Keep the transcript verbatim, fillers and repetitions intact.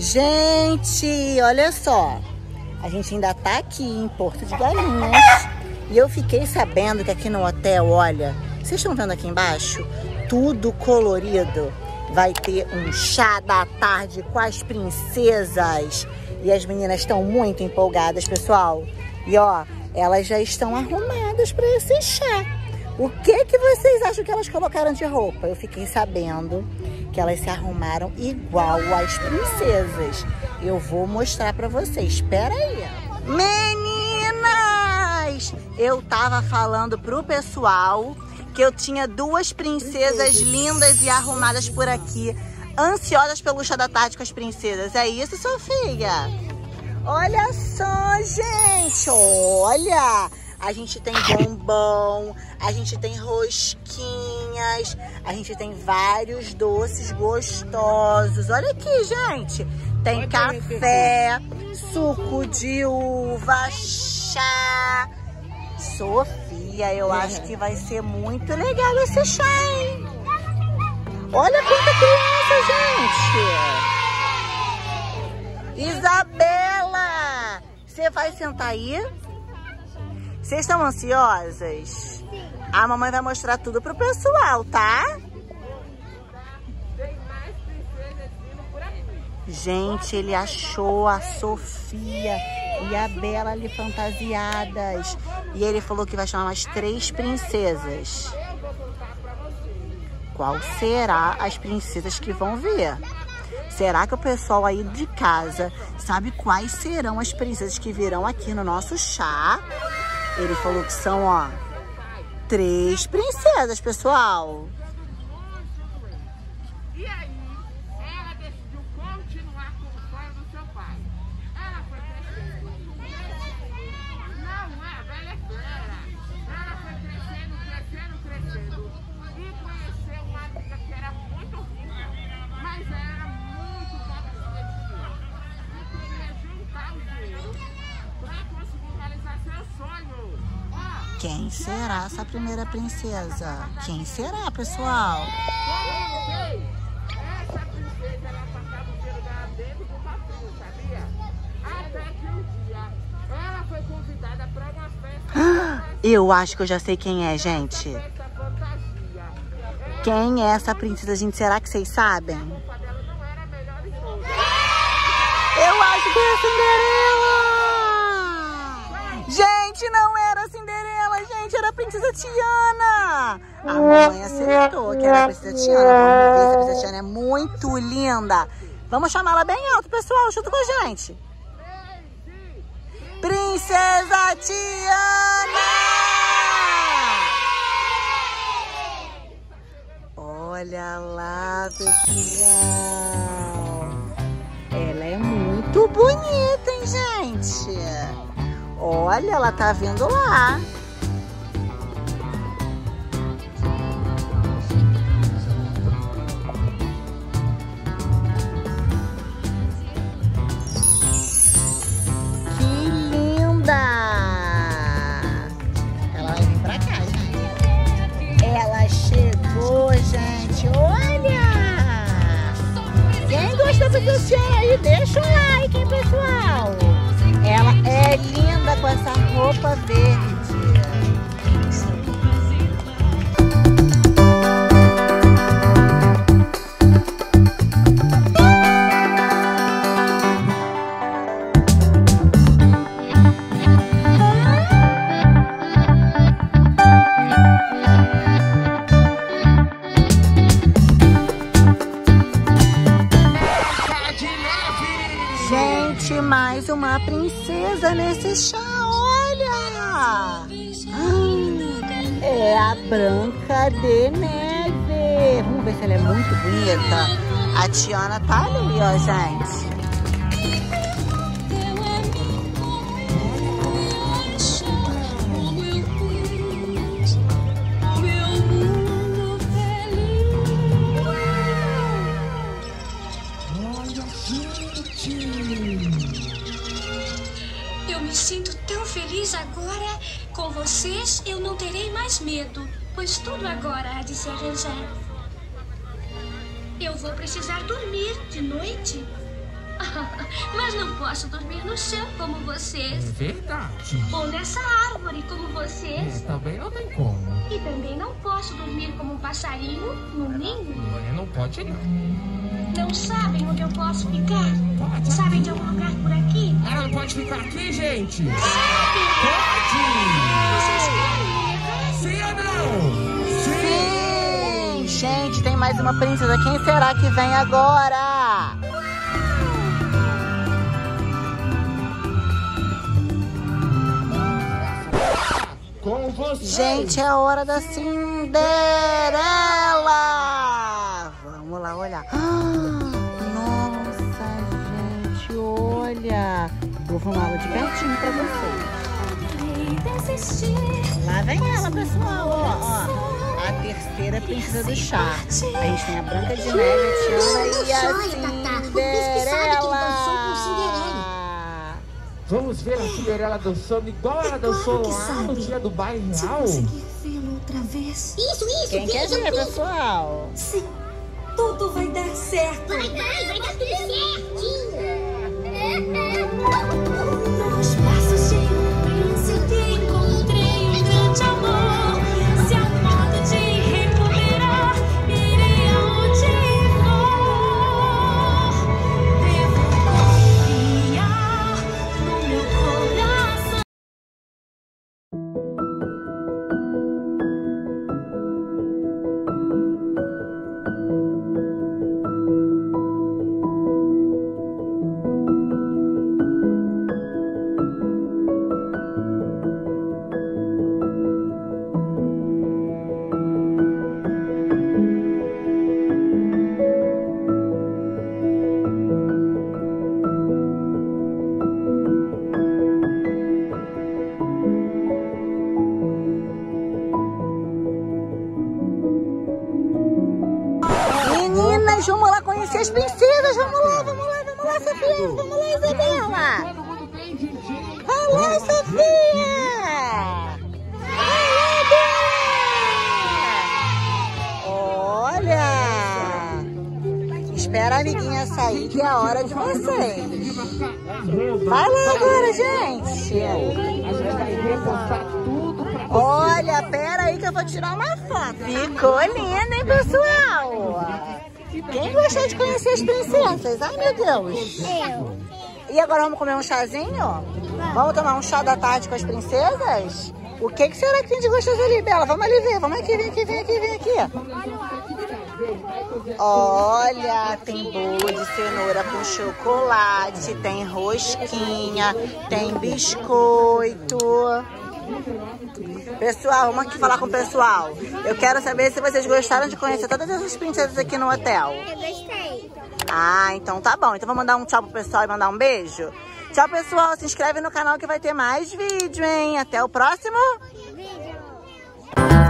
Gente, olha só. A gente ainda tá aqui em Porto de Galinhas. E eu fiquei sabendo que aqui no hotel, olha, vocês estão vendo aqui embaixo? Tudo colorido. Vai ter um chá da tarde com as princesas. E as meninas estão muito empolgadas, pessoal. E ó, elas já estão arrumadas para esse chá. O que que vocês acham que elas colocaram de roupa? Eu fiquei sabendo que elas se arrumaram igual às princesas. Eu vou mostrar para vocês. Espera aí. Meninas! Eu tava falando pro pessoal que eu tinha duas princesas lindas e arrumadas por aqui, ansiosas pelo chá da tarde com as princesas. É isso, Sofia? Olha só, gente! Olha! A gente tem bombom, a gente tem rosquinhas, a gente tem vários doces gostosos. Olha aqui, gente! Tem café, suco de uva, chá. Sofia, eu acho que vai ser muito legal esse chá, hein? Olha quanta criança, gente! Isabela, você vai sentar aí? Vocês estão ansiosas? A mamãe vai mostrar tudo pro pessoal, tá? Gente, ele achou a Sofia e a Bela ali fantasiadas. E ele falou que vai chamar mais três princesas. Qual será as princesas que vão vir? Será que o pessoal aí de casa sabe quais serão as princesas que virão aqui no nosso chá? Ele falou que são, ó, três princesas, pessoal. E aí, ela decidiu continuar como fora do seu pai. Ela foi crescendo. Não é, velha fera. Ela foi crescendo, crescendo, crescendo. E conheceu uma amiga que era muito rica, mas era muito pobrezinha de dinheiro. E queria juntar o dinheiro para conseguir realizar seu sonho. Quem será essa primeira princesa? Quem será, pessoal? Essa princesa, ela passava o dinheiro dela dentro do cofrinho, sabia? Até que um dia ela foi convidada para uma festa. Eu acho que eu já sei quem é, gente. Festa fantasia. Quem é essa princesa, gente? Será que vocês sabem? A roupa dela não era a melhor de todas. Eu acho que é a Cinderela! Gente, não era a Cinderela, gente, era a Princesa Tiana! A mãe acertou que era a Princesa Tiana. Vamos ver se a Princesa Tiana é muito linda. Vamos chamar ela bem alto, pessoal, junto com a gente. Princesa Tiana! Olha lá, pessoal. Ela é muito bonita, hein, gente? Olha, ela tá vindo lá. Que linda! Ela vai vir pra cá, gente. Ela chegou, gente. Olha! Quem gostou da Tiana aí, deixa um like, hein, pessoal? Ela é linda com essa roupa verde. Gente, mais uma princesa nesse chá, olha! É a Branca de Neve. Vamos ver se ela é muito bonita. A Tiana tá ali, ó, gente. Eu me sinto tão feliz agora. Com vocês eu não terei mais medo, pois tudo agora há de se arranjar. Eu vou precisar dormir de noite. Mas não posso dormir no chão como vocês. É verdade. Ou nessa árvore como vocês. É, também não tem como. E também não posso dormir como um passarinho no ninho. É, não pode não. Não sabem onde eu posso ficar? Pode. Sabem de algum lugar por aqui? Ela não pode ficar aqui, gente? Sabe? Pode! Vocês querem me levar? Sim ou não? Sim! Gente, tem mais uma princesa. Quem será que vem agora? Com você! Gente, é a hora da Cinderela! Vamos lá olhar. Nossa, gente, olha! Vou filmar ela de pertinho pra vocês. Lá vem ela, pessoal, ó, ó. A terceira princesa do chá. A gente tem a Branca de Neve, a Tiana e a Cinderela. Vamos ver a Cinderela dançando igual ela dançou lá no dia do baile real? Vê-lo outra vez. Isso, isso, Quem quer ver, pessoal? Sim, tudo vai dar certo. Vai, vai, vai dar tudo certinho. Nos braços de um príncipe encontrei um grande amor. Se há um modo de recuperar, irei aonde for. Devo confiar no meu coração. Meninas, vamos lá conhecer as princesas. Vamos lá, vamos lá, vamos lá, Sofia. Vamos lá, Isabela. Todo mundo tem, Didi. Vai lá, Sofia. Vai lá, Bela. Olha. Espera a amiguinha sair, que é a hora de vocês. Vai lá agora, gente. A gente vai repostar tudo pra você. Olha, pera aí que eu vou tirar uma foto. Ficou linda, hein, pessoal? Quem gostou de conhecer as princesas? Ai, meu Deus. Eu. E agora vamos comer um chazinho? Vamos tomar um chá da tarde com as princesas? O que, que será que tem de gostoso ali, Bela? Vamos ali ver. Vamos aqui, vem aqui, vem aqui, vem aqui. Olha, tem bolo de cenoura com chocolate, tem rosquinha, tem biscoito. Pessoal, vamos aqui falar com o pessoal. Eu quero saber se vocês gostaram de conhecer todas essas princesas aqui no hotel. Eu gostei. Ah, então tá bom. Então vou mandar um tchau pro pessoal e mandar um beijo. Tchau, pessoal. Se inscreve no canal que vai ter mais vídeo, hein? Até o próximo Vídeo.